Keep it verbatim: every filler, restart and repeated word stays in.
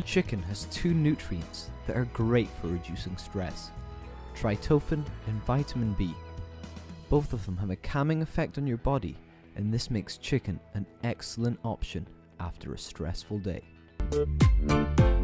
Chicken has two nutrients that are great for reducing stress: tryptophan and vitamin B. Both of them have a calming effect on your body, and this makes chicken an excellent option after a stressful day.